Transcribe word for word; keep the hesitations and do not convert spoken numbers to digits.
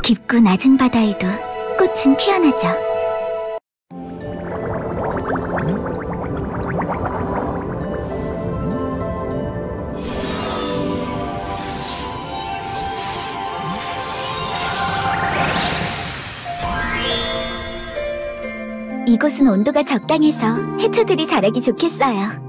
깊고 낮은 바다에도 꽃은 피어나죠. 이곳은 온도가 적당해서 해초들이 자라기 좋겠어요.